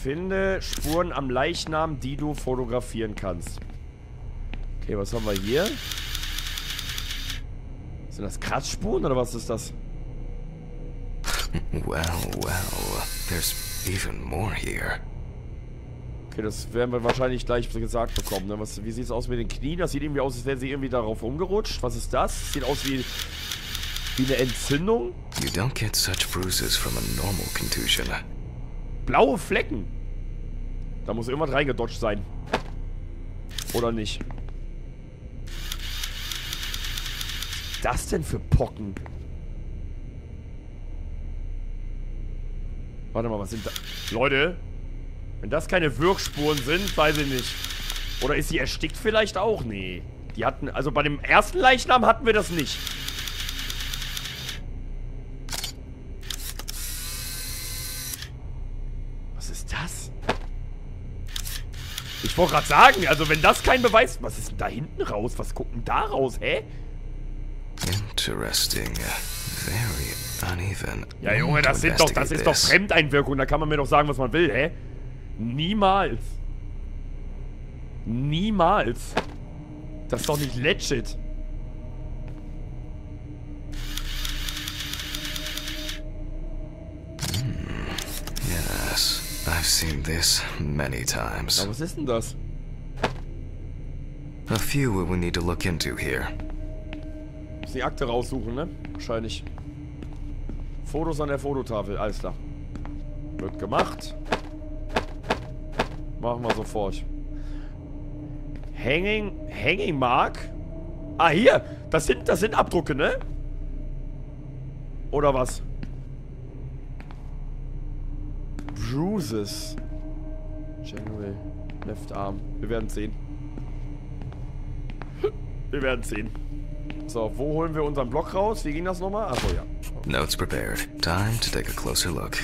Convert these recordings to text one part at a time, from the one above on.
Finde Spuren am Leichnam, die du fotografieren kannst. Okay, was haben wir hier? Sind das Kratzspuren oder was ist das? Well, there's even more here. Okay, das werden wir wahrscheinlich gleich gesagt bekommen. Ne? Wie sieht es aus mit den Knien? Das sieht irgendwie aus, als wären sie irgendwie darauf rumgerutscht. Was ist das? Sieht aus wie eine Entzündung. You don't get such bruises from a normal contusion. Blaue Flecken. Da muss irgendwas reingedodgt sein. Oder nicht? Was ist das denn für Pocken? Warte mal, was sind da? Leute, wenn das keine Wirkspuren sind, weiß ich nicht. Oder ist sie erstickt vielleicht auch? Nee. Die hatten, also bei dem ersten Leichnam hatten wir das nicht. Was ist das? Ich wollte gerade sagen, also wenn das kein Beweis... Was ist denn da hinten raus? Was guckt denn da raus, hä? Interesting. Very uneven. Ja, Junge, das ist doch Fremdeinwirkung. Da kann man mir doch sagen, was man will, hä? Niemals. Niemals. Das ist doch nicht legit. Yes, I've seen this many times. Aber was ist denn das? A few we will need to look into here. Muss die Akte raussuchen, ne? Wahrscheinlich. Fotos an der Fototafel, alles klar. Wird gemacht. Machen wir sofort. Hanging Mark? Ah, hier! Das sind Abdrücke, ne? Oder was? Bruises. General. Left Arm. Wir werden sehen. Wir werden sehen. So, wo holen wir unseren Block raus? Wie ging das nochmal? Achso, ja. Notes prepared. Time to take a closer look.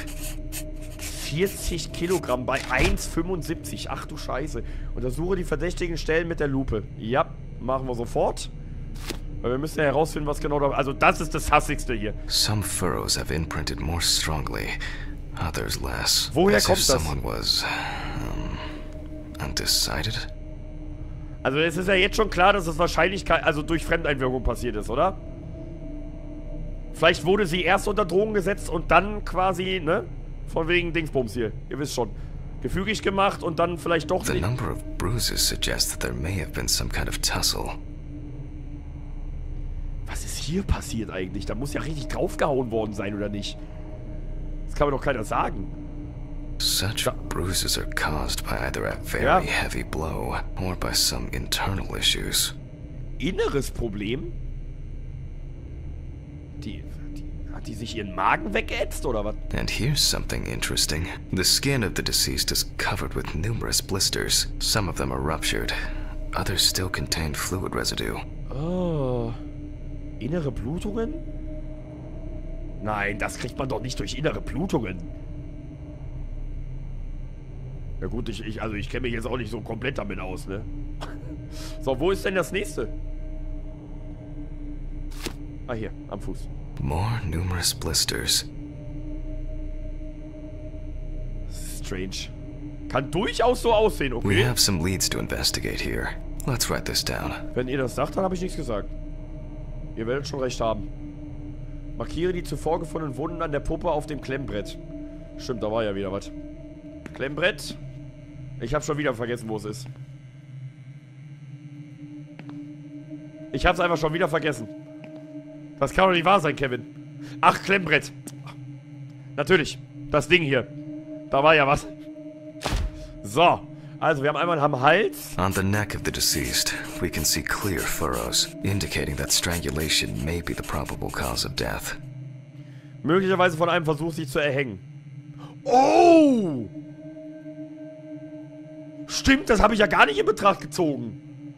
40 Kilogramm bei 1,75. Ach du Scheiße. Untersuche die verdächtigen Stellen mit der Lupe. Ja, machen wir sofort. Weil wir müssen ja herausfinden, was genau da... Also das ist das Hassigste hier. Some furrows have imprinted more strongly, others less. Woher As kommt if das? Someone was undecided. Also es ist ja jetzt schon klar, dass es wahrscheinlich also durch Fremdeinwirkung passiert ist, oder? Vielleicht wurde sie erst unter Drogen gesetzt und dann quasi, ne? Von wegen Dingsbums hier. Ihr wisst schon. Gefügig gemacht und dann vielleicht doch The nicht. number of bruises suggests that there may have been some kind of tussle. Was ist hier passiert eigentlich? Da muss ja richtig draufgehauen worden sein, oder nicht? Das kann mir doch keiner sagen. Such bruises are caused by either a very heavy blow or by some internal issues. Inneres Problem? Hat die sich ihren Magen weggeätzt, oder was? And here's something interesting. The skin of the deceased is covered with numerous blisters. Some of them are ruptured. Others still contain fluid residue. Oh. Innere Blutungen? Nein, das kriegt man doch nicht durch innere Blutungen. Ja gut, ich kenne mich jetzt auch nicht so komplett damit aus, ne? So, wo ist denn das nächste? Ah, hier, am Fuß. More numerous blisters. Strange. Kann durchaus so aussehen, okay? We have some leads to investigate here. Let's write this down. Wenn ihr das sagt, dann habe ich nichts gesagt. Ihr werdet schon recht haben. Markiere die zuvor gefundenen Wunden an der Puppe auf dem Klemmbrett. Stimmt, da war ja wieder was. Klemmbrett. Ich habe schon wieder vergessen, wo es ist. Ich habe es einfach schon wieder vergessen. Das kann doch nicht wahr sein, Kevin. Ach, Klemmbrett. Natürlich. Das Ding hier. Da war ja was. So. Also, wir haben einmal am Hals. On the neck of the deceased, we can see clear furrows, indicating that strangulation may be the probable cause of death. Möglicherweise von einem Versuch, sich zu erhängen. Oh! Stimmt, das habe ich ja gar nicht in Betracht gezogen.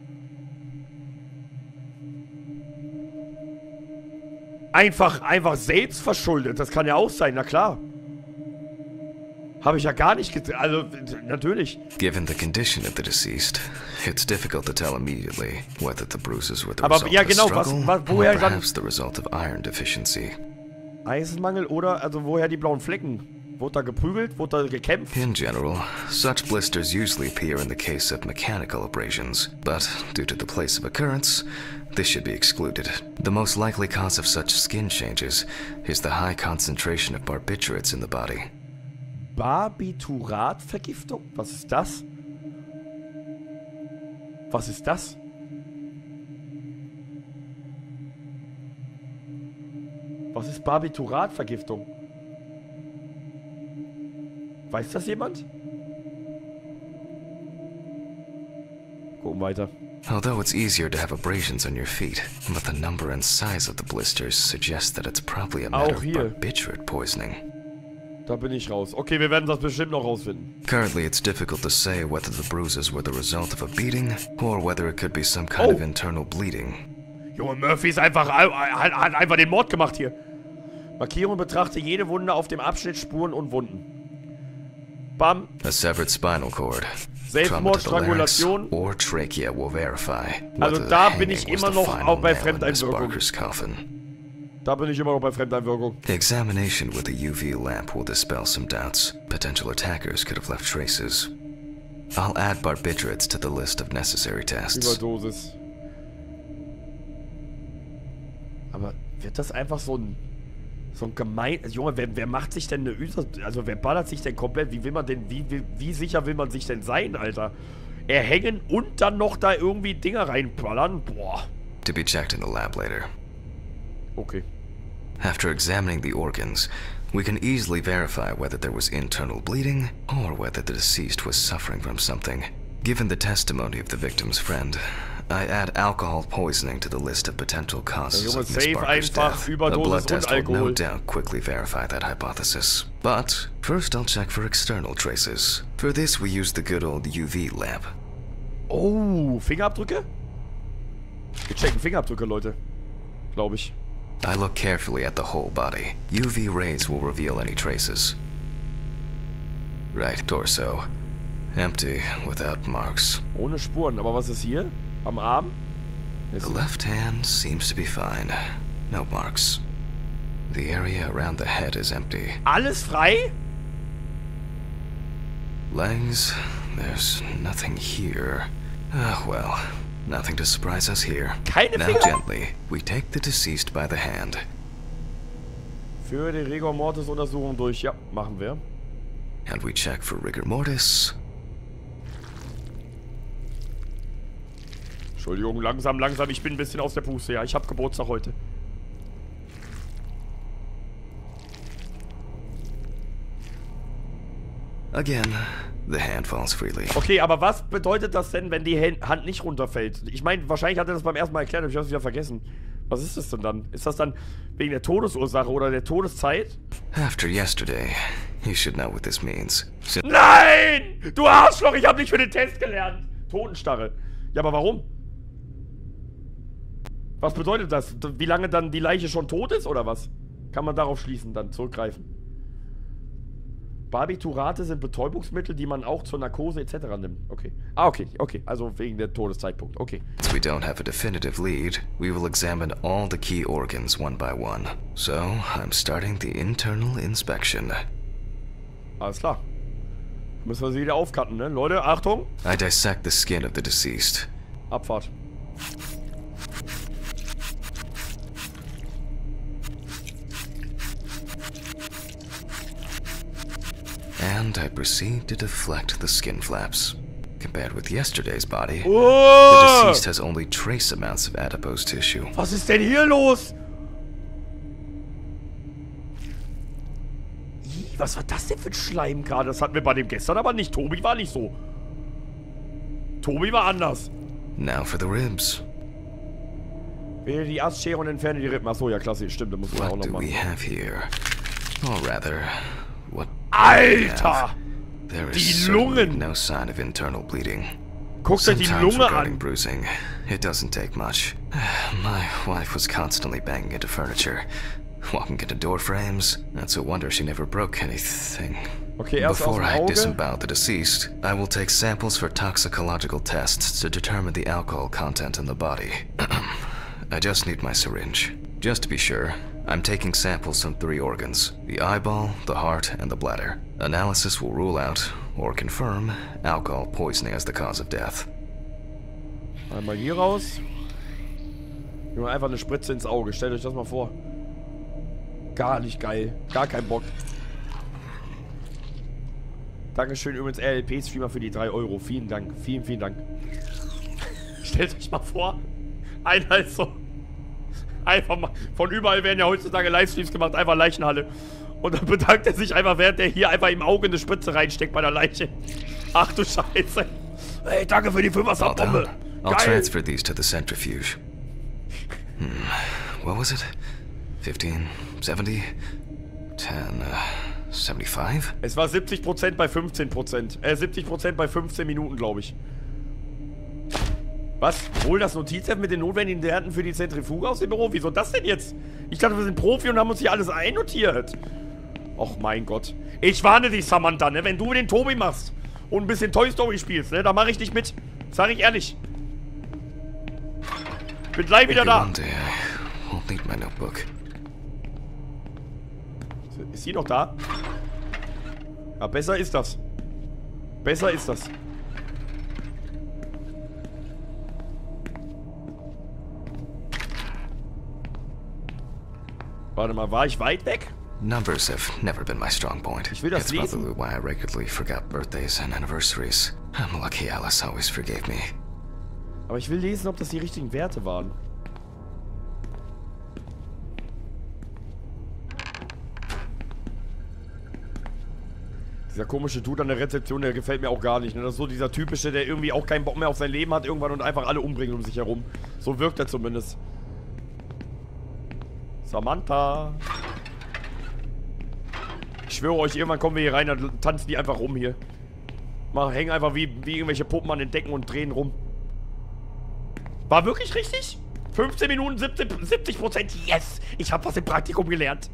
Einfach selbst verschuldet. Das kann ja auch sein, na klar. Habe ich ja gar nicht also, natürlich. Given the condition of the deceased, it's difficult to tell immediately whether the bruises were the Aber result ja, of genau, struggle woher or dann... perhaps the result of iron deficiency. Eisenmangel oder, also woher die blauen Flecken? Wurde da geprügelt? Wurde da gekämpft? In general, such blisters usually appear in the case of mechanical abrasions, but due to the place of occurrence, this should be excluded. The most likely cause of such skin changes is the high concentration of barbiturates in the body. Barbituratvergiftung? Was ist das? Was ist das? Was ist Barbituratvergiftung? Weiß das jemand? Gucken weiter. Although it's easier to have abrasions on your feet, but the number and size of the blisters suggests that it's probably a matter of barbiturate poisoning. Da bin ich raus. Okay, wir werden das bestimmt noch rausfinden. Currently, it's difficult to say whether the bruises were the result of a beating or whether it could be some kind of internal bleeding. Junge, Murphy ist einfach, hat einfach den Mord gemacht hier. Markierung betrachte jede Wunde auf dem Abschnitt Spuren und Wunden. Bam. A severed spinal cord. Selbstmord, Strangulation. Or trachea will verify. Also da bin ich immer noch auch bei Fremdeinwirkung. Da bin ich immer noch bei Fremdeinwirkung. Examination with a UV lamp will dispel some doubts. Potential attackers could have left traces. I'll add barbiturates to the list of necessary tests. Überdosis. Aber wird das einfach so ein gemein... Junge, wer macht sich denn eine... Also wer ballert sich denn komplett? Wie will man denn... Wie sicher will man sich denn sein, Alter? Erhängen und dann noch da irgendwie Dinger reinballern? Boah. To be checked in the lab later. Okay. After examining the organs, we can easily verify whether there was internal bleeding or whether the deceased was suffering from something. Given the testimony of the victim's friend, I add alcohol poisoning to the list of potential causes of Miss Barker's death. A blood test will no doubt quickly verify that hypothesis. But first I'll check for external traces. For this we use the good old UV lamp. Oh, Fingerabdrücke? Wir checken Fingerabdrücke, Leute. Glaube ich. I look carefully at the whole body. UV rays will reveal any traces. Right torso. Empty, without marks. Ohne Spuren, aber was ist hier? Am Arm? The left hand seems to be fine. No marks. The area around the head is empty. Alles frei? Legs, there's nothing here. Ah, well, nothing to surprise us here. Keine now Finger? Gently, we take the deceased by the hand. Führe die Rigor Mortis Untersuchung durch. Ja, machen wir. And we check for rigor mortis. Entschuldigung, langsam, ich bin ein bisschen aus der Puste. Ja, ich habe Geburtstag heute. Again, the hand falls freely. Okay, aber was bedeutet das denn, wenn die Hand nicht runterfällt? Ich meine, wahrscheinlich hat er das beim ersten Mal erklärt, aber ich habe es wieder vergessen. Was ist das denn dann? Ist das dann wegen der Todesursache oder der Todeszeit? After yesterday, you should know what this means. Nein! Du Arschloch, ich habe nicht für den Test gelernt. Totenstarre. Ja, aber warum? Was bedeutet das? Wie lange dann die Leiche schon tot ist, oder was? Kann man darauf schließen, dann zurückgreifen. Barbiturate sind Betäubungsmittel, die man auch zur Narkose etc. nimmt. Okay. Ah, okay. Also wegen der Todeszeitpunkt. Okay. Since we don't have a definitive lead, we will examine all the key organs one by one. So, I'm starting the internal inspection. Alles klar. Müssen wir sie wieder aufcutten, ne? Leute, Achtung! I dissect the skin of the deceased. Abfahrt. And I proceed to deflect the skin flaps. Compared with yesterday's body, Oh! the deceased has only trace amounts of adipose tissue. Was ist denn hier los? Ih, was war das denn für ein Schleim gerade? Das hatten wir bei dem gestern aber nicht. Tobi war nicht so. Tobi war anders. Now for the ribs. Wähle die Astschere und entferne die Rippen. Achso, ja, klasse. Stimmt, da muss man auch What noch do machen. we have here? Or rather, what Alter! there Die is certainly Lungen! no sign of internal bleeding. Guckt euch die Sometimes Lunge regarding an. bruising, it doesn't take much. My wife was constantly banging into furniture, walking into door frames. That's a wonder she never broke anything. Okay, erst aus Before dem I Auge. disembowel the deceased, I will take samples for toxicological tests to determine the alcohol content in the body. I just need my syringe. Just to be sure, I'm taking samples from 3 organs, the eyeball, the heart, and the bladder. Analysis will rule out, or confirm, alcohol poisoning as the cause of death. Einmal hier raus. Nur einfach eine Spritze ins Auge. Stellt euch das mal vor. Gar nicht geil. Gar kein Bock. Dankeschön übrigens RLP-Streamer für die 3 Euro. Vielen Dank. Vielen, vielen Dank. Stellt euch mal vor. Einer ist so... Einfach mal... Von überall werden ja heutzutage Livestreams gemacht. Einfach Leichenhalle. Und dann bedankt er sich einfach, während der hier einfach im Auge eine Spritze reinsteckt bei der Leiche. Ach du Scheiße. Hey, danke für die 5er-Bombe. I'll transfer these to the centrifuge. What was it? 15, 70, 10, 75? Es war 70% bei 15%. 70% bei 15 Minuten, glaube ich. Was? Hol das Notizheft mit den notwendigen Daten für die Zentrifuge aus dem Büro? Wieso das denn jetzt? Ich dachte, wir sind Profi und haben uns hier alles einnotiert. Och mein Gott. Ich warne dich, Samantha, ne? Wenn du den Tobi machst und ein bisschen Toy Story spielst, ne? Da mache ich dich mit. Sag ich ehrlich. Bin gleich wieder da. Ist sie noch da? Ja, besser ist das. Besser ist das. Warte mal, war ich weit weg? Numbers have never been my strong point. Ich will das It's lesen. probably why I regularly forgot birthdays and anniversaries. I'm lucky Alice always forgave me. Aber ich will lesen, ob das die richtigen Werte waren. Dieser komische Dude an der Rezeption, der gefällt mir auch gar nicht. Ne? Das ist so dieser typische, der irgendwie auch keinen Bock mehr auf sein Leben hat irgendwann und einfach alle umbringt um sich herum. So wirkt er zumindest. Samantha. Ich schwöre euch, irgendwann kommen wir hier rein, dann tanzen die einfach rum hier. Hängen einfach wie irgendwelche Puppen an den Decken und drehen rum. War wirklich richtig? 15 Minuten, 70%. Yes! Ich habe was im Praktikum gelernt.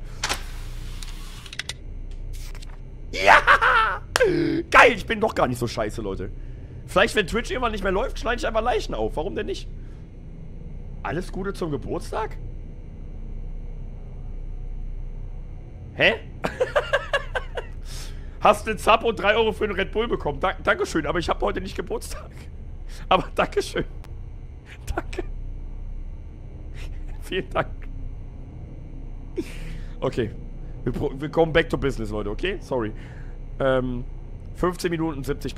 Ja! Geil, ich bin doch gar nicht so scheiße, Leute. Vielleicht, wenn Twitch irgendwann nicht mehr läuft, schneide ich einfach Leichen auf. Warum denn nicht? Alles Gute zum Geburtstag? Hä? Hast einen Sub und 3 Euro für einen Red Bull bekommen. Dankeschön, aber ich habe heute nicht Geburtstag. Aber Dankeschön. Danke. Vielen Dank. Okay. Wir kommen back to business, Leute, okay? Sorry. 15 Minuten, 70%.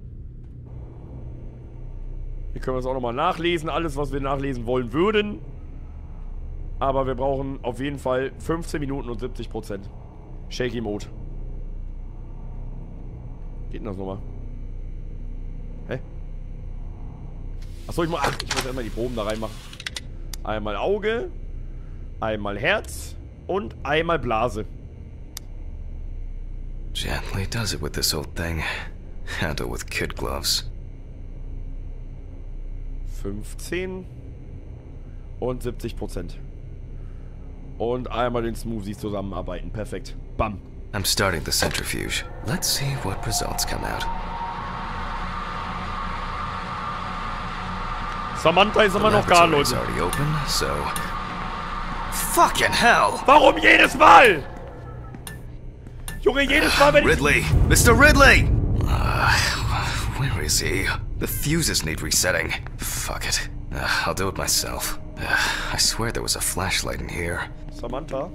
Hier können wir es auch nochmal nachlesen. Alles, was wir nachlesen wollen würden. Aber wir brauchen auf jeden Fall 15 Minuten und 70%. Shaky Mode. Geht denn das nochmal? Hä? Achso, ich muss erstmal die Proben da reinmachen. Einmal Auge. Einmal Herz. Und einmal Blase. Gently does it with this old thing. Handle with kid gloves. 15 und 70%. Und einmal den Smoothies zusammenarbeiten. Perfekt. Bam. I'm starting the centrifuge. Let's see what results come out. Samantha ist immer noch gar, Leute. Already open, so fucking hell! Warum jedes Mal? Junge, jedes Mal, wenn Ridley! Mr. Ridley! Where is he? The fuses need resetting. Fuck it. I'll do it myself. I swear there was a flashlight in here. Samantha?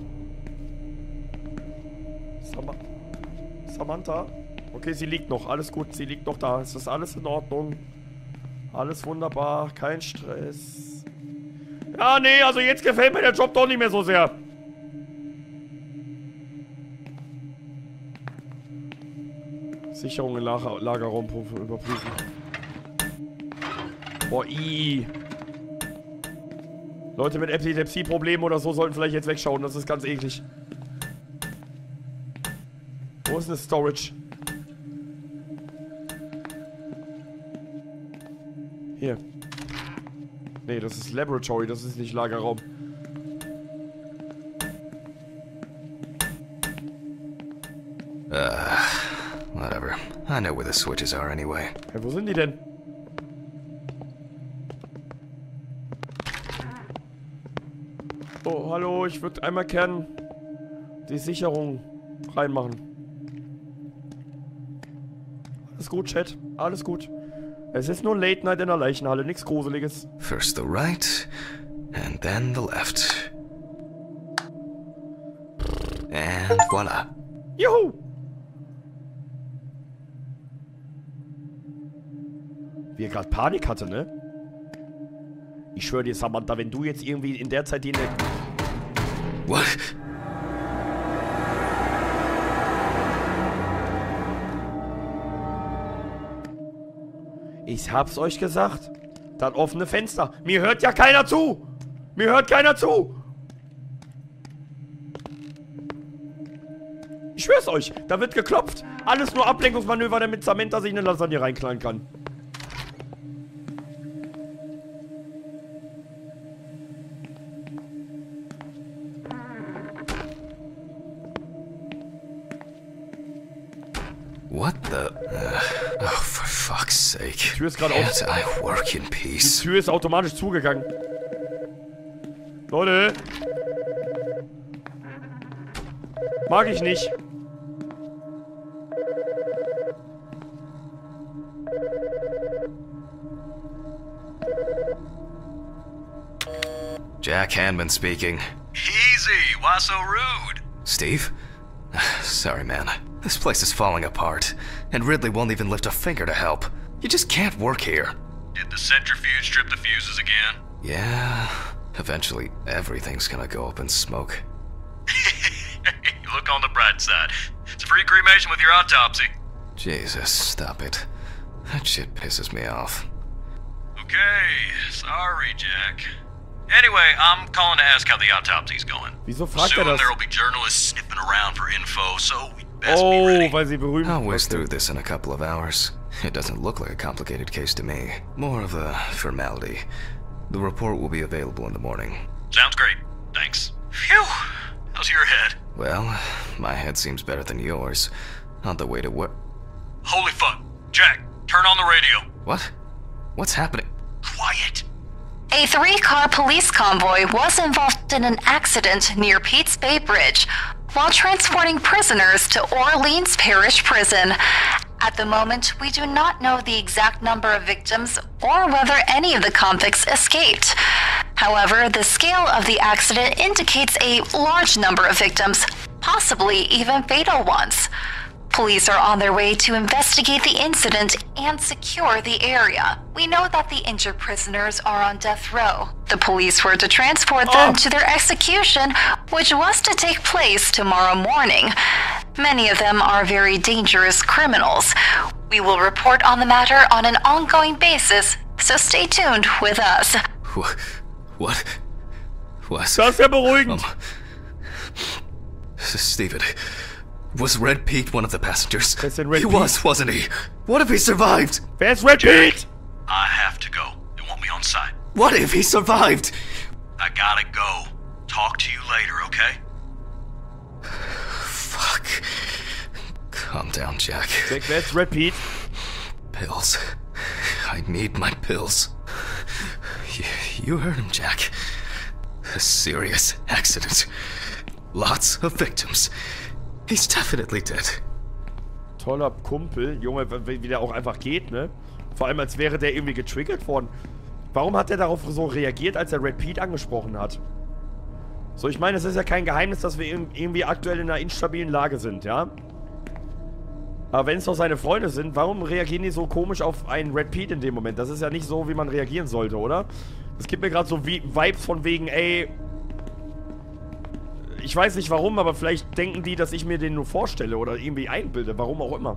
Samantha? Okay, sie liegt noch. Alles gut, sie liegt noch da. Es ist alles in Ordnung. Alles wunderbar. Kein Stress. Ja, nee, also jetzt gefällt mir der Job doch nicht mehr so sehr. Sicherung im Lagerraum überprüfen. Boah, Leute mit Epilepsie-Problemen oder so sollten vielleicht jetzt wegschauen. Das ist ganz eklig. Wo ist das Storage? Hier. Nee, das ist Laboratory. Das ist nicht Lagerraum. Whatever. I know where the switches are anyway. Hey, wo sind die denn? Oh, hallo, ich würde einmal gern die Sicherung reinmachen. Alles gut, Chat. Alles gut. Es ist nur Late Night in der Leichenhalle, nichts Gruseliges. First the right, and then the left. And voila. Juhu! Wie er gerade Panik hatte, ne? Ich schwöre dir, Samantha, wenn du jetzt irgendwie in der Zeit den... What? Ich hab's euch gesagt. Das offene Fenster. Mir hört ja keiner zu. Mir hört keiner zu. Ich schwör's euch. Da wird geklopft. Alles nur Ablenkungsmanöver, damit Samantha sich eine Lasagne reinknallen kann. What the? Oh, for fuck's sake. Die Tür ist gerade auf. Can't I work in Die peace? Tür ist automatisch zugegangen. Leute. Mag ich nicht. Jack Hanman speaking. Easy, why so rude? Steve? Sorry, man. This place is falling apart, and Ridley won't even lift a finger to help. You just can't work here. Did the centrifuge strip the fuses again? Yeah, eventually everything's gonna go up in smoke. Look on the bright side. It's a free cremation with your autopsy. Jesus, stop it. That shit pisses me off. Okay, sorry, Jack. Anyway, I'm calling to ask how the autopsy's going. Wieso fragt er Soon das? there'll be journalists sniffing around for info, so we'd best be Oh, ready. weil sie berühmt... I'll whiz Okay. through this in a couple of hours. It doesn't look like a complicated case to me. More of a formality. The report will be available in the morning. Sounds great. Thanks. Phew. How's your head? Well, my head seems better than yours. On the way to work. Holy fuck. Jack, turn on the radio. What? What's happening? Quiet. A 3-car police convoy was involved in an accident near Pete's Bay Bridge while transporting prisoners to Orleans Parish Prison. At the moment, we do not know the exact number of victims or whether any of the convicts escaped. However, the scale of the accident indicates a large number of victims, possibly even fatal ones. Police are on their way to investigate the incident and secure the area. We know that the injured prisoners are on death row. The police were to transport them to their execution, which was to take place tomorrow morning. Many of them are very dangerous criminals. We will report on the matter on an ongoing basis, so stay tuned with us. What? Was? Das ist ja beruhigend. Steven, was Red Pete one of the passengers? Wer ist denn Red He Pete? was, wasn't he? What if he survived? Wer ist Red Pete? I have to go. They want me on site. What if he survived? I gotta go. Talk to you later, okay? Fuck. Calm down, Jack. Jack, wer ist Red Pete? Pills. I need my pills. You heard him, Jack. A serious accident. Lots of victims. He's definitely dead. Toller Kumpel. Junge, wie der auch einfach geht, ne? Vor allem, als wäre der irgendwie getriggert worden. Warum hat der darauf so reagiert, als er Red Pete angesprochen hat? So, ich meine, es ist ja kein Geheimnis, dass wir irgendwie aktuell in einer instabilen Lage sind, ja? Aber wenn es doch seine Freunde sind, warum reagieren die so komisch auf einen Red Pete in dem Moment? Das ist ja nicht so, wie man reagieren sollte, oder? Das gibt mir gerade so Vibes von wegen, ey... Ich weiß nicht warum, aber vielleicht denken die, dass ich mir den nur vorstelle oder irgendwie einbilde. Warum auch immer.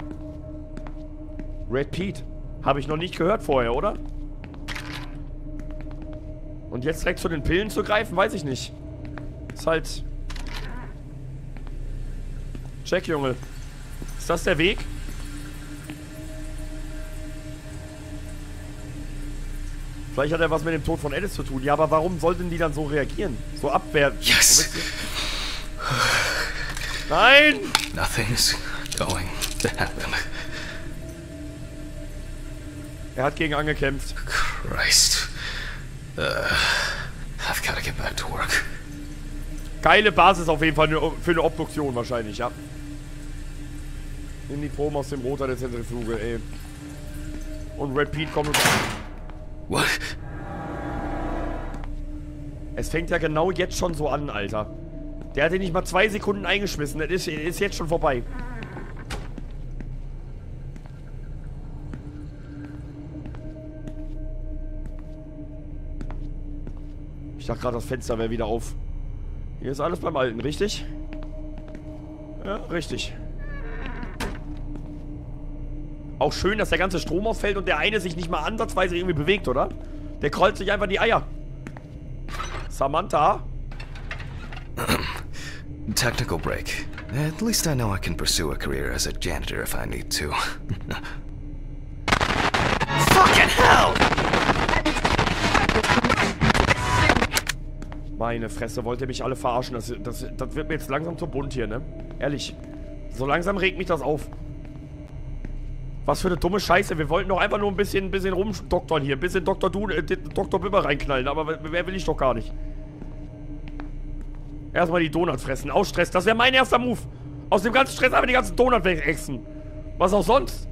Red Pete. Habe ich noch nicht gehört vorher, oder? Und jetzt direkt zu den Pillen zu greifen, weiß ich nicht. Ist halt... Check, Junge. Ist das der Weg? Vielleicht hat er was mit dem Tod von Alice zu tun. Ja, aber warum sollten die dann so reagieren? So abwerten. Yes. Nein! Nothing's going to happen. Er hat gegen angekämpft. Christ. I've got to get back to work. Geile Basis auf jeden Fall für eine Obduktion wahrscheinlich, ja. Nimm die Proben aus dem Rotor der Zentrifuge, ey. Und Red Pete kommt... What? Es fängt ja genau jetzt schon so an, Alter. Der hat ihn nicht mal 2 Sekunden eingeschmissen. Das ist jetzt schon vorbei. Ich dachte gerade, das Fenster wäre wieder auf. Hier ist alles beim Alten, richtig? Ja, richtig. Auch schön, dass der ganze Strom ausfällt und der eine sich nicht mal ansatzweise irgendwie bewegt, oder? Der krollt sich einfach die Eier. Samantha? Technical break. At least I know I can pursue a career as a janitor if I need to. Fucking hell! Meine Fresse, wollt ihr mich alle verarschen? Das wird mir jetzt langsam zu bunt hier, ne? Ehrlich. So langsam regt mich das auf. Was für eine dumme Scheiße. Wir wollten doch einfach nur ein bisschen rumdoktern hier. Ein bisschen Dr. Bibber reinknallen. Aber wer will ich doch gar nicht. Erstmal die Donut fressen. Aus Stress. Das wäre mein erster Move. Aus dem ganzen Stress einfach die ganzen Donut wegexen. Was auch sonst.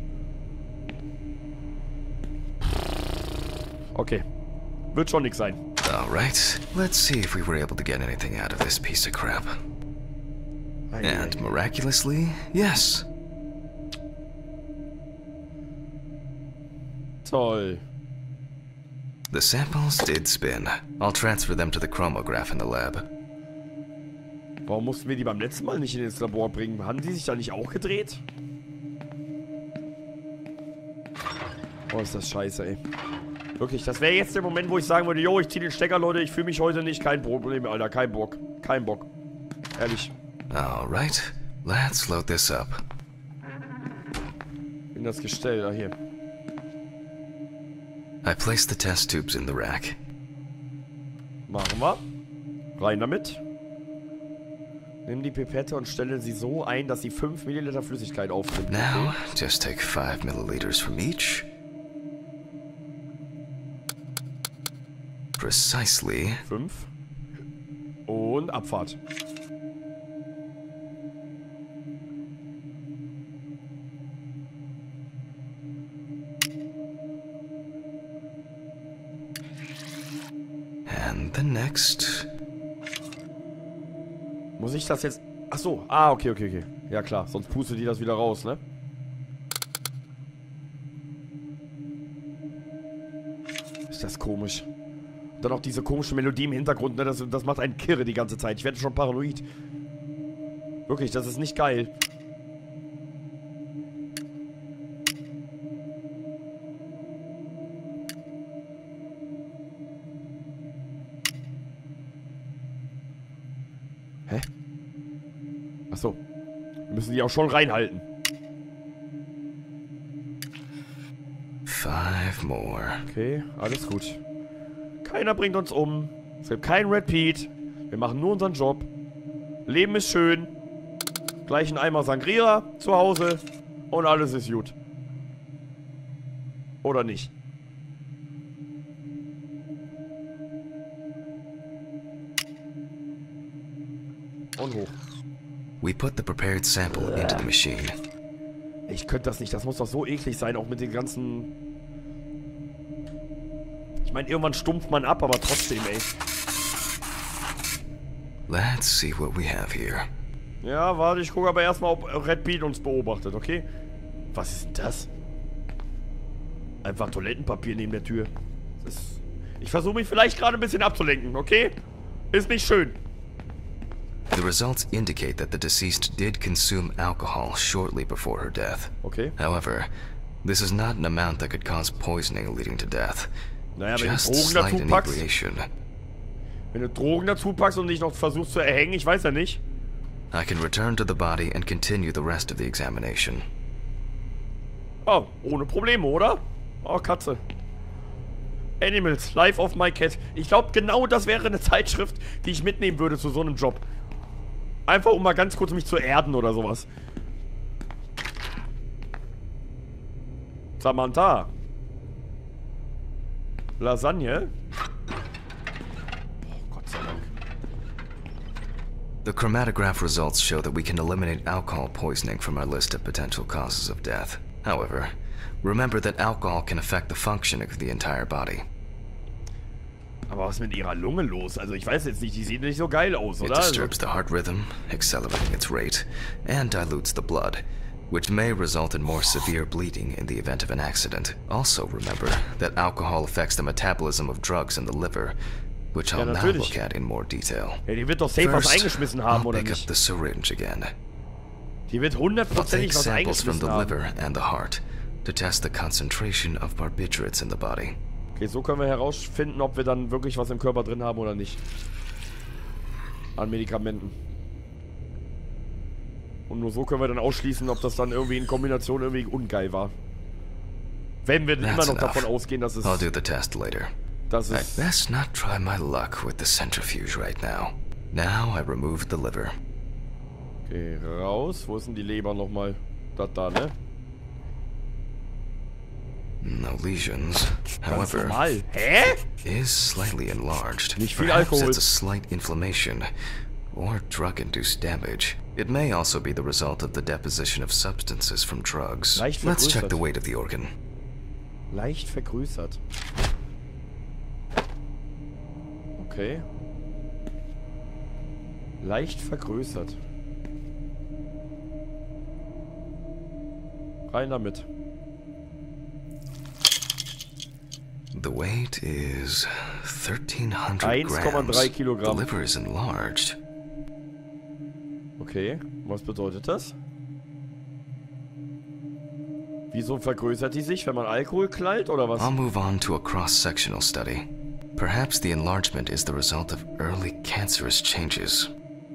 Okay. Wird schon nix sein. Alright. Let's see if we were able to get anything out of this piece of crap. And miraculously, yes. Toll. The samples did spin. I'll transfer them to the chromograph in the lab. Warum mussten wir die beim letzten Mal nicht ins Labor bringen? Haben die sich da nicht auch gedreht? Oh, ist das scheiße, ey. Wirklich, das wäre jetzt der Moment, wo ich sagen würde, yo, ich zieh den Stecker, Leute, ich fühle mich heute nicht. Kein Problem, Alter, kein Bock. Kein Bock. Ehrlich. Alright, let's load this up. In das Gestell, da hier. I placed the test tubes in the rack. Machen wir. Rein damit. Nimm die Pipette und stelle sie so ein, dass sie 5 Milliliter Flüssigkeit aufnimmt. Now, just take 5 milliliters from each. Precisely. 5. Und Abfahrt. And the next. Muss ich das jetzt... Ach so. Ah, okay. Ja klar, sonst pustet die das wieder raus, ne? Ist das komisch. Und dann auch diese komische Melodie im Hintergrund, ne? Das macht einen kirre die ganze Zeit. Ich werde schon paranoid. Wirklich, das ist nicht geil. Hä? Achso. Wir müssen die auch schon reinhalten. 5 more. Okay, alles gut. Keiner bringt uns um. Es gibt keinen Red Pete. Wir machen nur unseren Job. Leben ist schön. Gleich ein Eimer Sangria zu Hause. Und alles ist gut. Oder nicht? Und hoch. We put the prepared sample into the machine. Ich könnte das nicht. Das muss doch so eklig sein. Auch mit den ganzen... Ich meine, irgendwann stumpft man ab, aber trotzdem, ey. Let's see what we have here. Ja, warte, ich gucke aber erstmal, ob Red Pete uns beobachtet, okay? Was ist denn das? Einfach Toilettenpapier neben der Tür. Ich versuche mich vielleicht gerade ein bisschen abzulenken, okay? Ist nicht schön. The results indicate that the deceased did consume alcohol shortly before her death. Okay. However, this is not an amount that could cause poisoning leading to death. Naja, wenn Just du Drogen slight dazu packst. inebriation. Wenn du Drogen dazu packst und dich noch versuchst zu erhängen, ich weiß ja nicht. I can return to the body and continue the rest of the examination. Oh, ohne Probleme, oder? Oh, Katze. Animals, Life of my Cat. Ich glaube, genau das wäre eine Zeitschrift, die ich mitnehmen würde zu so einem Job. Einfach, um mal ganz kurz mich zu erden oder sowas. Samantha. Lasagne. Oh, Gott sei Dank. The chromatograph results show that we can eliminate alcohol poisoning from our list of potential causes of death. However, remember that alcohol can affect the functioning of the entire body. Aber was ist mit ihrer Lunge los? Also ich weiß jetzt nicht, die sieht nicht so geil aus, It oder? disturbs the heart rhythm, accelerating its rate, and dilutes the blood, which may result in more severe bleeding in the event of an accident. Also remember that alcohol affects the metabolism of drugs in the liver, which I'll now look at in more detail. Ja, die wird doch safe was eingeschmissen haben, I'll oder pick up nicht? the syringe again. Die wird I'll hundertprozentig take was samples from eingeschmissen the haben. liver and the heart to test the concentration of barbiturates in the body. Okay, so können wir herausfinden, ob wir dann wirklich was im Körper drin haben oder nicht. An Medikamenten. Und nur so können wir dann ausschließen, ob das dann irgendwie in Kombination irgendwie ungeil war. Wenn wir immer That's noch enough. davon ausgehen, dass es... I'll do the test later. Dass I'd es... best not try my luck with the centrifuge right now. Now I removed the liver. Okay, raus. Wo ist denn die Leber nochmal? Das da, ne? No lesions. Ganz However, normal. Hä? is slightly enlarged. Nicht viel Perhaps Alkohol. it's a slight inflammation or drug-induced damage. It may also be the result of the deposition of substances from drugs. Leicht Let's check vergrößert. the weight of the organ. Leicht vergrößert. Okay. Leicht vergrößert. Rein damit. The weight is 1,300 1,3 grams. The Kilogramm. liver is enlarged. Okay, was bedeutet das? Wieso vergrößert die sich, wenn man Alkohol knallt, oder was? I'll move on to a cross-sectional study. Perhaps the enlargement is the result of early cancerous changes.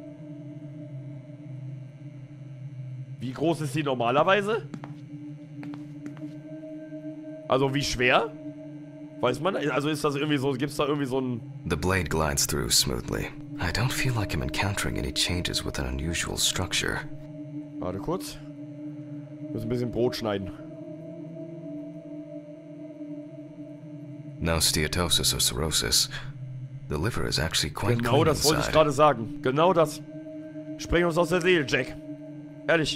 Wie groß ist die normalerweise? Also wie schwer? Weiß man? Also ist das irgendwie so, gibt's da irgendwie so ein... The blade glides through smoothly. I don't feel like I'm encountering any changes with an unusual structure. Warte kurz. Muss ein bisschen Brot schneiden. No steatosis or cirrhosis. The liver is actually quite Genau clean das wollte ich inside. gerade sagen. Genau das. Spreng uns aus der Seele, Jack. Ehrlich.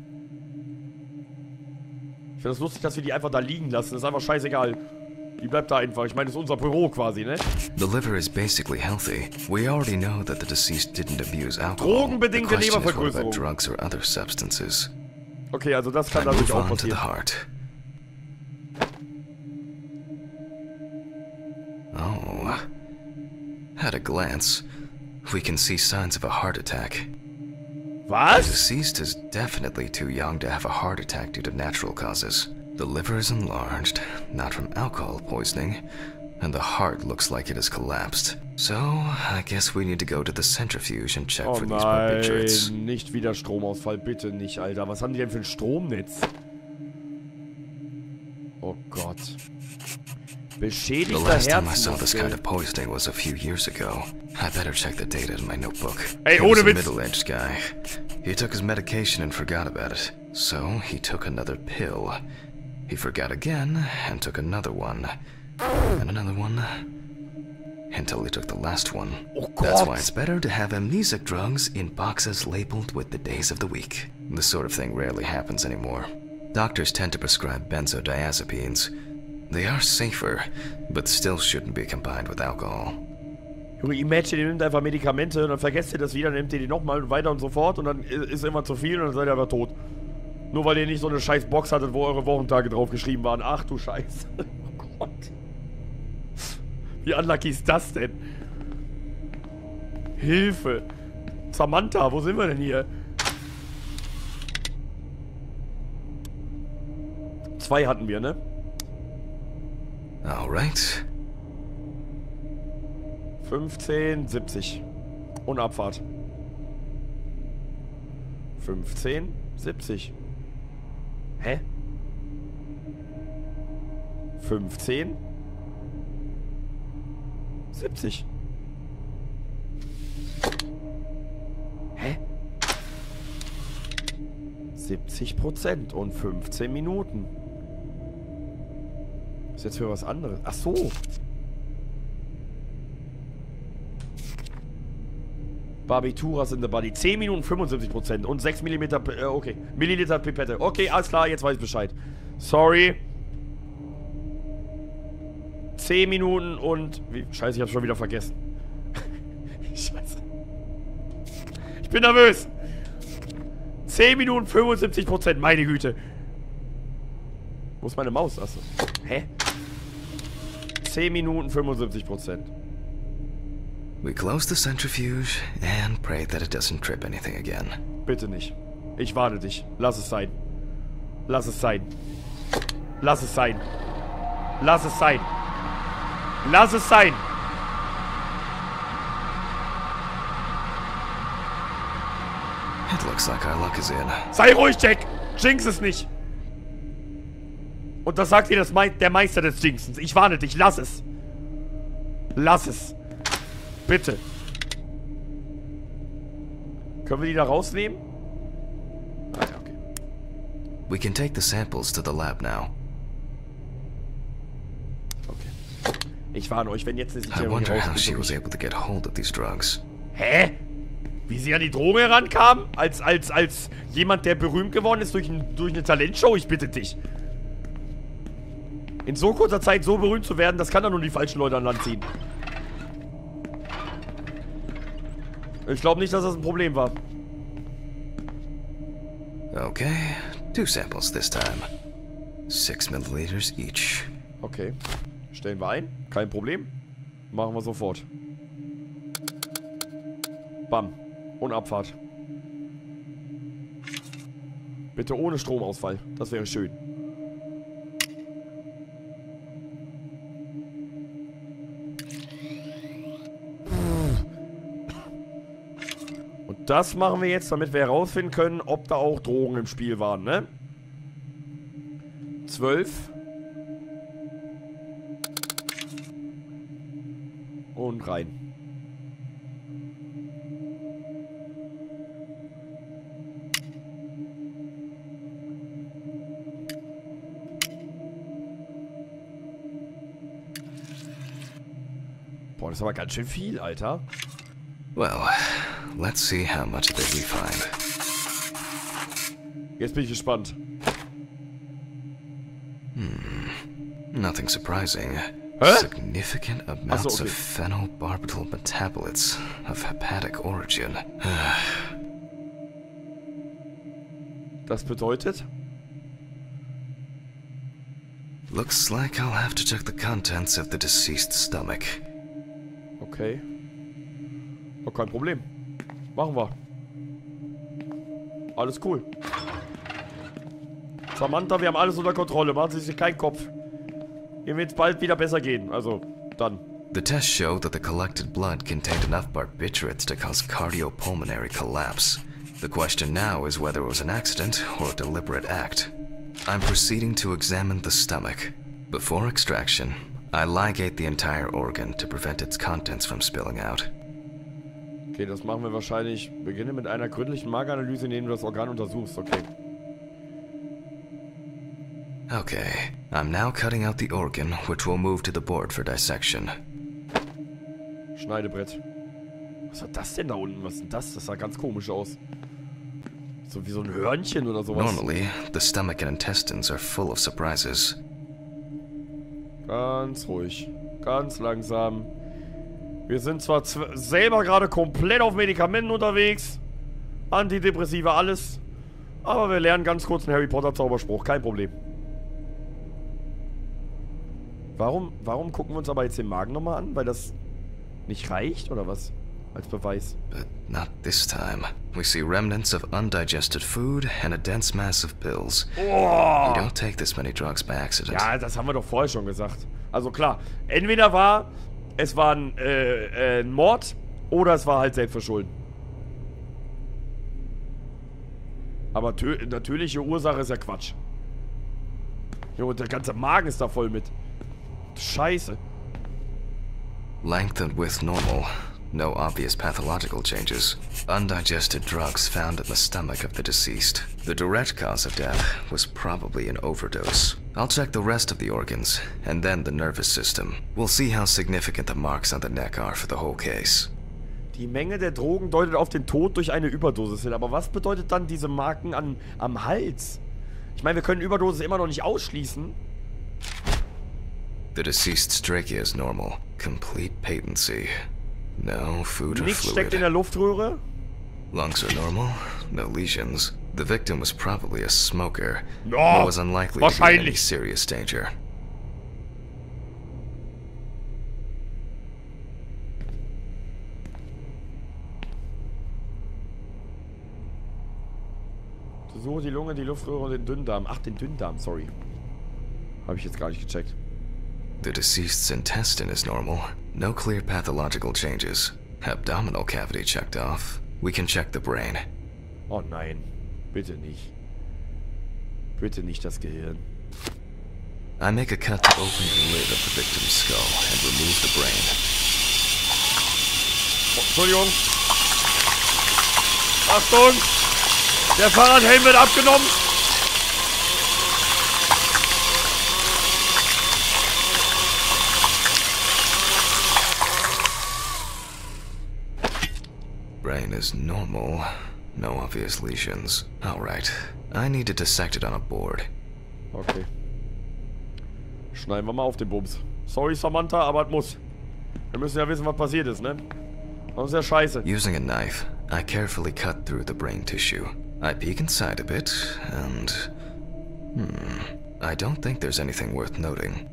Ich finde es lustig, dass wir die einfach da liegen lassen. Das ist einfach scheißegal. Die bleibt da einfach. Ich meine, das ist unser Büro quasi, ne? The liver is basically healthy. We already know that the deceased didn't abuse alcohol. Drogenbedingte The question is what Lebervergrößerung. about drugs or other substances. Okay, also das I kann natürlich move auch on to the passieren. heart. Oh. At a glance, we can see signs of a heart attack. The Was? deceased is definitely too young to have a heart attack due to natural causes. The liver is enlarged, not from alcohol poisoning, and the heart looks like it has collapsed. So, I guess we need to go to the centrifuge and check Oh for these barbiturates. nein, nicht wieder Stromausfall, bitte nicht, Alter. Was haben die denn für ein Stromnetz? Oh Gott. The Beschädigter last time I saw this kind Herzmuskel. of poisoning was a few years ago. I better check the data in my notebook. Hey, He was ohne a Witz. middle-aged guy. He took his medication and forgot about it. So, he took another pill. He forgot again and took another one. And another one. Until he took the last one. Oh That's Gott. why it's better to have amnesic drugs in boxes labeled with the days of the week. This sort of thing rarely happens anymore. Doctors tend to prescribe benzodiazepines. They are safer, but still shouldn't be combined with alcohol. Junge, imagine, ihr nimmt einfach Medikamente und dann vergesst ihr das wieder, nehmt ihr die nochmal und weiter und so fort und dann ist immer zu viel und dann seid ihr einfach tot. Nur weil ihr nicht so eine scheiß Box hattet, wo eure Wochentage drauf geschrieben waren. Ach du Scheiße. Oh Gott. Wie unlucky ist das denn? Hilfe. Samantha, wo sind wir denn hier? 2 hatten wir, ne? Alright. 15, 70. Und Abfahrt. 15, 70. Hä? 15, 70. Hä? 70% und 15 Minuten. Ist jetzt für was anderes. Ach so. Barbituras in the body. 10 Minuten 75% und 6 mm, okay. Milliliter Pipette. Okay, alles klar, jetzt weiß ich Bescheid. Sorry. 10 Minuten und... Scheiße, ich hab's schon wieder vergessen. Scheiße. Ich bin nervös. 10 Minuten 75%, meine Güte. Wo ist meine Maus? Achso. Hä? 10 Minuten 75%. We close the centrifuge and pray that it doesn't trip anything again. Bitte nicht. Ich warne dich. Lass es sein. Lass es sein. Lass es sein. Lass es sein. Lass es sein. It looks like our luck is in. Sei ruhig, Jack. Jinx es nicht. Und das sagt dir der Meister des Jinxens. Ich warne dich. Lass es. Lass es. Bitte. Können wir die da rausnehmen? Ah ja, okay. We can take the samples to the lab now. Okay. Ich warne euch, wenn jetzt nicht I wonder how she was able to get hold of these drugs. Hä? Wie sie an die Droge herankam? Als jemand, der berühmt geworden ist durch eine Talentshow? Ich bitte dich. In so kurzer Zeit so berühmt zu werden, das kann doch nur die falschen Leute an Land ziehen. Ich glaube nicht, dass das ein Problem war. Okay, 2 samples this time. 6 milliliters each. Okay. Stellen wir ein. Kein Problem. Machen wir sofort. Bam. Und Abfahrt. Bitte ohne Stromausfall. Das wäre schön. Und das machen wir jetzt, damit wir herausfinden können, ob da auch Drogen im Spiel waren, ne? 12. Und rein. Boah, das ist aber ganz schön viel, Alter. Well, let's see how much of it we find. Jetzt bin ich gespannt. Nothing surprising. Hä? Significant amounts okay. of phenobarbital metabolites of hepatic origin. Das bedeutet? Looks like I'll have to check the contents of the deceased's stomach. Okay. Oh, kein Problem. Machen wir. Alles cool. Samantha, wir haben alles unter Kontrolle. Machen Sie sich keinen Kopf. Mir wird es bald wieder besser gehen. Also, dann. The test showed that the collected blood contained enough barbiturates to cause cardiopulmonary collapse. The question now is whether it was an accident or a deliberate act. I'm proceeding to examine the stomach. Before extraction, I ligate the entire organ to prevent its contents from spilling out. Okay, das machen wir wahrscheinlich. Beginne mit einer gründlichen Mageranalyse, indem du das Organ untersuchst. Okay. Okay, I'm now cutting out the organ, which will move to the board for dissection. Schneidebrett. Was war das denn da unten? Was ist denn das? Das sah ganz komisch aus. So wie so ein Hörnchen oder sowas. Normally, the stomach and intestines are full of surprises. Ganz ruhig. Ganz langsam. Wir sind zwar selber gerade komplett auf Medikamenten unterwegs. Antidepressiva, alles. Aber wir lernen ganz kurz einen Harry Potter Zauberspruch. Kein Problem. Warum gucken wir uns aber jetzt den Magen nochmal an? Weil das nicht reicht, oder was? Als Beweis. But not this time. We see remnants of undigested food and a dense mass of pills. Oh. You don't take this many drugs by accident. Ja, das haben wir doch vorher schon gesagt. Also klar, entweder es war ein Mord oder es war halt Selbstverschulden. Aber natürliche Ursache ist ja Quatsch. Junge, der ganze Magen ist da voll mit. Scheiße. Length and width normal. No obvious pathological changes. Undigested drugs found in the stomach of the deceased. The direct cause of death was probably an overdose. I'll check the rest of the organs, and then the nervous system. We'll see how significant the marks on the neck are for the whole case. Die Menge der Drogen deutet auf den Tod durch eine Überdosis hin. Aber was bedeutet dann diese Marken am Hals? Ich meine, wir können Überdosis immer noch nicht ausschließen. The deceased's trachea is normal. Complete patency. No food or Nichts steckt in fluid. der Luftröhre. Lungs are normal. No lesions. The victim was probably a smoker. Ja, But was unlikely to be in any wahrscheinlich. serious danger. Untersuche die Lunge, die Luftröhre und den Dünndarm. Ach, den Dünndarm, sorry. Habe ich jetzt gar nicht gecheckt. The deceased's intestine is normal. No clear pathological changes. Abdominal cavity checked off. We can check the brain. Oh nein. Bitte nicht. Bitte nicht das Gehirn. I make a cut to open the lid of the victim's skull and remove the brain. Oh, Entschuldigung. Achtung! Der Fahrradhelm wird abgenommen. Brain is normal. No obvious lesions. Alright. I need to dissect it on a board. Okay. Schneiden wir mal auf den Bums. Sorry, Samantha, aber es muss. Wir müssen ja wissen, was passiert ist, ne? Das ist ja scheiße. Using a knife, I carefully cut through the brain tissue. I peek inside a bit, and... I don't think there's anything worth noting.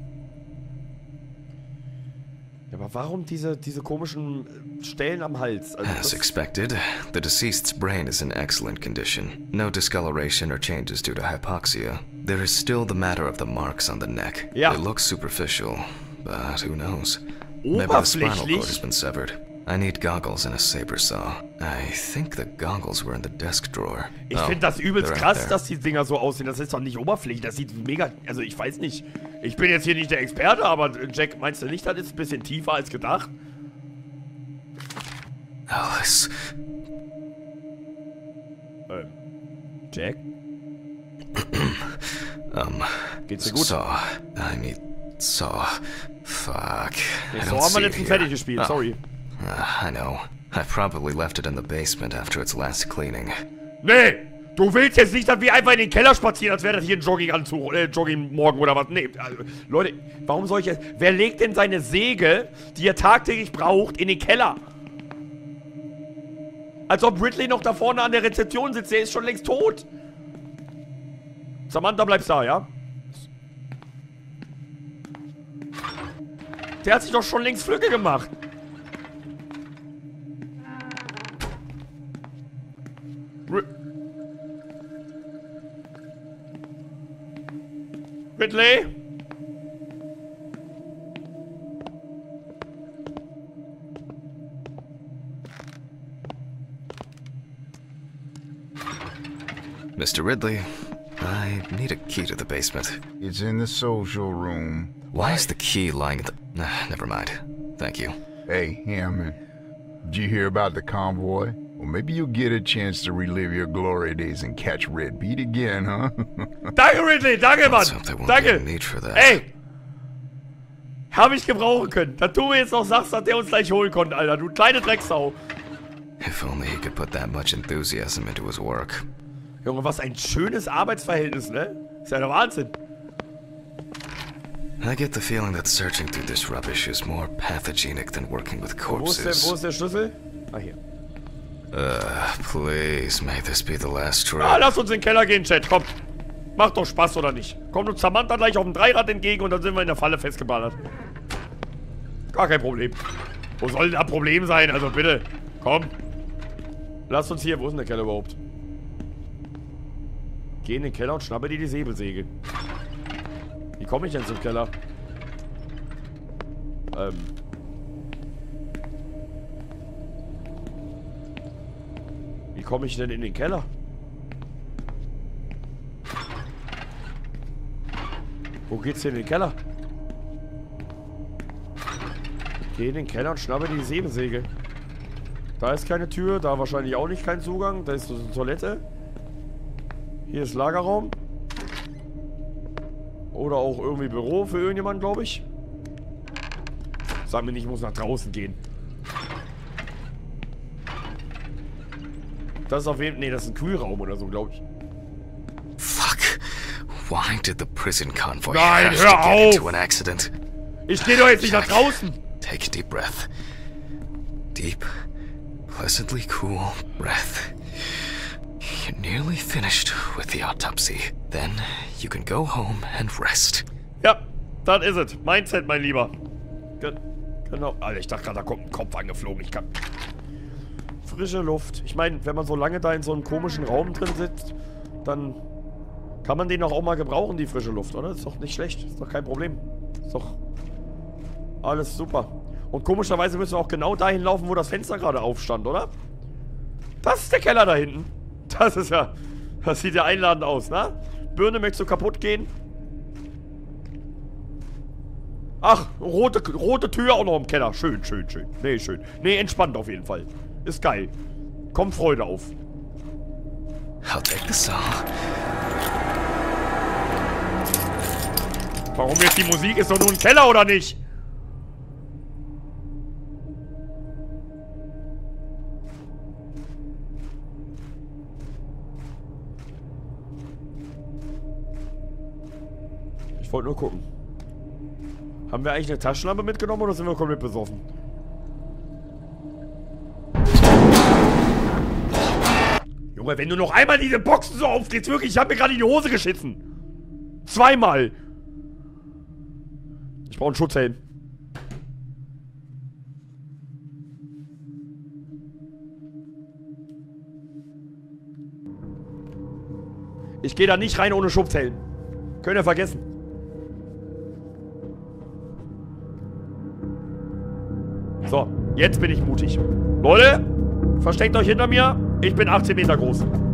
Ja, aber warum diese komischen Stellen am Hals? Also As das, expected, the deceased's brain is in excellent condition. No discoloration or changes due to hypoxia. There is still the matter of the marks on the neck. Ja. It looks superficial, but who knows? Maybe the spinal cord has Oberflächlich. been severed. I need goggles and a saber saw. I think the goggles were in the desk drawer. Ich Oh, finde das übelst they're out krass, there. dass die Dinger so aussehen. Das ist doch nicht oberflächlich. Das sieht mega... Also ich weiß nicht. Ich bin jetzt hier nicht der Experte, aber Jack, meinst du nicht, das ist ein bisschen tiefer als gedacht? Alice. Jack? Geht's dir gut? Saw. I need saw. Fuck. I So don't haben see wir it letztens here. fertig gespielt, Oh. sorry. I know. I probably left it in the basement after its last cleaning. Nee! Du willst jetzt nicht, dass wir einfach in den Keller spazieren, als wäre das hier ein Jogginganzug, Joggingmorgen oder was? Nee, also, Leute, warum soll ich jetzt... Wer legt denn seine Säge, die er tagtäglich braucht, in den Keller? Als ob Ridley noch da vorne an der Rezeption sitzt, der ist schon längst tot. Samantha, bleibst da, ja? Der hat sich doch schon längst Flügge gemacht. Ridley? Mr. Ridley, I need a key to the basement. It's in the social room. Why is the key lying in the... never mind. Thank you. Hey, Hammond, did you hear about the convoy? Well, maybe you'll get a chance to relive your glory days and catch Red Beat again, huh? Danke, Ridley, danke, Mann. Let's hope there won't be a Danke. need for that. Ey. Hab ich gebrauchen können. Dass du mir jetzt noch sagst, dass der uns gleich holen konnte, Alter. Du kleine Drecksau. If only he could put that much enthusiasm into his work. Junge, was ein schönes Arbeitsverhältnis, ne? Ist ja der Wahnsinn. I get the feeling that searching through this rubbish is more pathogenic than working with Wo ist corpses. der Schlüssel? Ah, hier. Please, may this be the last trip. Ah, lass uns in den Keller gehen, Chat. Komm. Macht doch Spaß, oder nicht? Kommt uns Samantha gleich auf dem Dreirad entgegen und dann sind wir in der Falle festgeballert. Gar kein Problem. Wo soll denn da Problem sein? Also bitte. Komm. Lass uns hier. Wo ist denn der Keller überhaupt? Geh in den Keller und schnappe dir die Säbelsäge. Wie komme ich denn zum Keller? Wie komme ich denn in den Keller? Wo geht's denn in den Keller? Geh in den Keller und schnappe die Säbelsäge. Da ist keine Tür, da wahrscheinlich auch nicht kein Zugang. Da ist so eine Toilette. Hier ist Lagerraum. Oder auch irgendwie Büro für irgendjemanden, glaube ich. Sag mir nicht, ich muss nach draußen gehen. Das ist auf jeden Fall... Nee, das ist ein Kühlraum oder so, glaube ich. Fuck. Why did the prison convoy Nein, have to hör get auf! into an accident? Ich gehe doch jetzt nicht nach draußen! Take a deep breath. Deep, pleasantly cool breath. You're nearly finished with the autopsy. Then you can go home and rest. Ja, das ist es. Mindset, mein Lieber. Genau. Alter, ich dachte gerade, da kommt ein Kopf angeflogen. Ich kann... Frische Luft. Ich meine, wenn man so lange da in so einem komischen Raum drin sitzt, dann kann man den doch auch mal gebrauchen, die frische Luft, oder? Ist doch nicht schlecht. Ist doch kein Problem. Ist doch alles super. Und komischerweise müssen wir auch genau dahin laufen, wo das Fenster gerade aufstand, oder? Das ist der Keller da hinten. Das ist ja... Das sieht ja einladend aus, ne? Birne, möchtest du kaputt gehen? Ach, rote Tür auch noch im Keller. Schön, schön, schön. Nee, schön. Nee, entspannt auf jeden Fall. Ist geil. Kommt Freude auf. I'll take the saw. Warum jetzt die Musik? Ist doch nur ein Keller, oder nicht? Ich wollte nur gucken. Haben wir eigentlich eine Taschenlampe mitgenommen oder sind wir komplett besoffen? Junge, wenn du noch einmal diese Boxen so aufdrehst, wirklich, ich habe mir gerade in die Hose geschissen. Zweimal. Ich brauche einen Schutzhelm. Ich gehe da nicht rein ohne Schutzhelm. Könnt ihr vergessen. So, jetzt bin ich mutig. Leute, versteckt euch hinter mir. Ich bin 18 Meter groß.